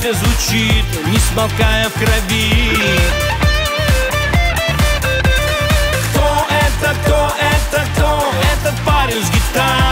песня звучит, не смолкая в крови. Кто это, кто это, кто этот парень с гитарой?